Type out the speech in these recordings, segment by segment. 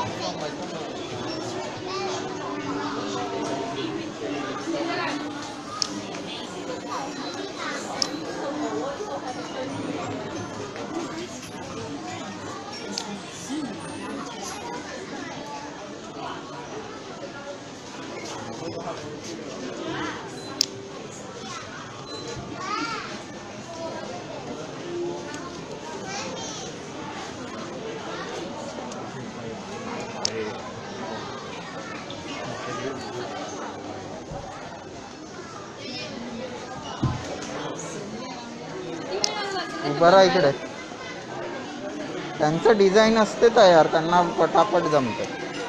बरं इकडे त्यांचं डिझाईन असते तयार, त्यांना पटापट जमते.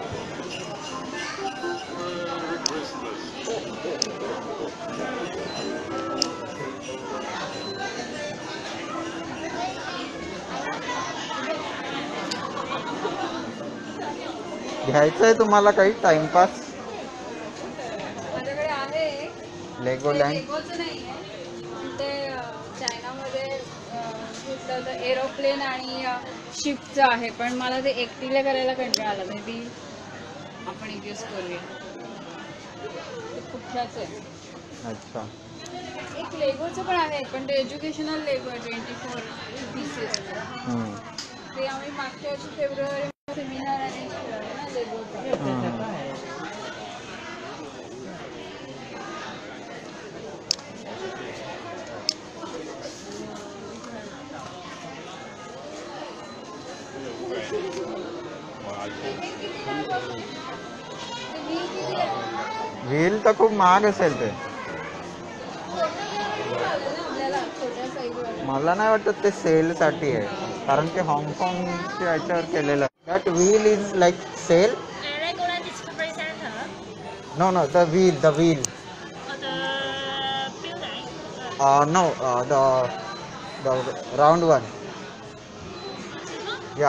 घ्यायचंय तुम्हाला काही टाइमपास? माझ्याकडे आहे लेगोलँड. ते चायनामध्ये घेतलं होतं एरोप्लेन आणि शिपचं आहे, पण मला ते एकटीला करायला कंटाळा आला. मे बी आपण एक दिवस करूया. कुठलाच आहे. अच्छा. एक लेगोचं पण आहे, पण ते एज्युकेशनल लेगो आहे 24 पीसेस. ते आम्ही मागच्या वर्षी फेब्रुवारी सेमिनार अरेंज केला ना लेगोचा. व्हील तर खूप महाग असेल ते. मला नाही वाटत ते सेल साठी आहे, कारण ते हाँगकाँगच्या याच्यावर केलेलं. That wheel is like sale. No no the wheel no the round one. या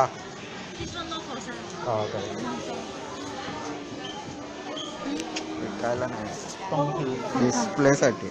विकायला नाही, डिस्प्ले साठी.